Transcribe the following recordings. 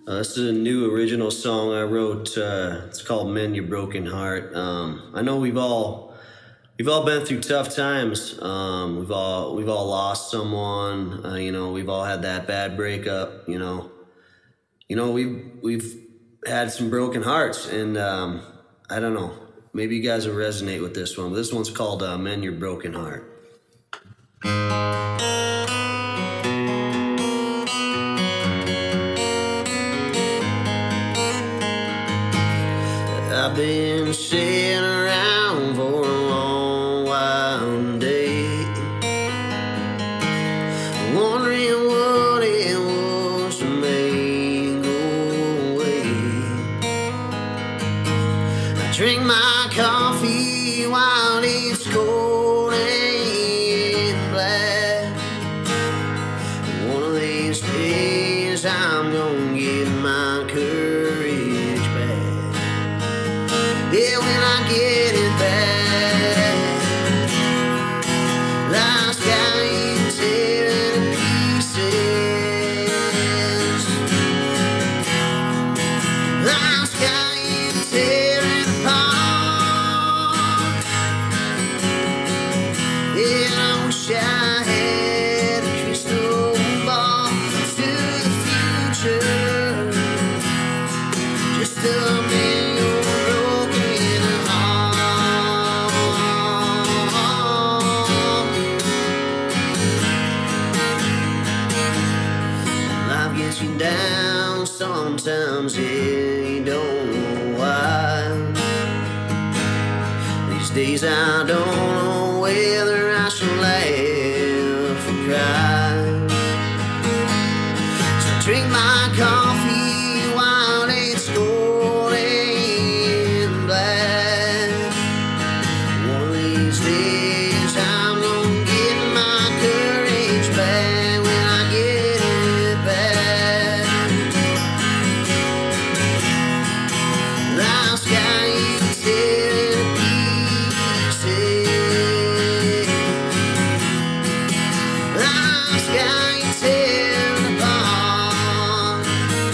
This is a new original song I wrote. It's called "Mend Your Broken Heart." I know we've all been through tough times. We've all lost someone. We've all had that bad breakup. We've had some broken hearts, and I don't know. Maybe you guys will resonate with this one. But this one's called "Mend Your Broken Heart." I've been sitting around for a long while day, wondering what it was to make go away. I drink my coffee while it's cold and black. One of these days I'm gonna get my courage back. Yeah, when I get it back, life's got you tearing to pieces. Life's got you tearing apart. Yeah, I wish I had a crystal ball to the future, just to mend your broken heart. Life gets you down sometimes, yeah, you don't know why. These days I don't know whether I should laugh or cry. So I drink my coffee while it's cold and black. One of these days I'm gonna get my courage back. When I get it back, life's got you tearing to pieces. Life's got you tearing apart.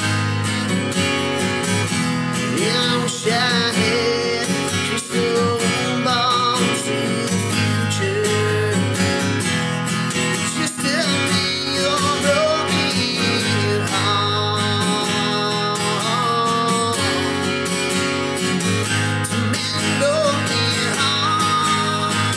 Yeah, I wish I had a crystal ball to the future, just to mend your broken heart. To mend your broken heart.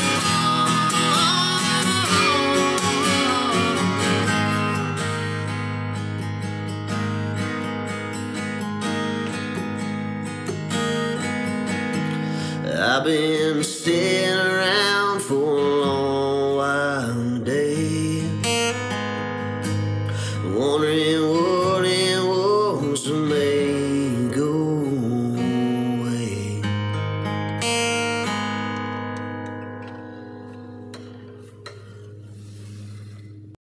I've been sitting around for a long while today, wondering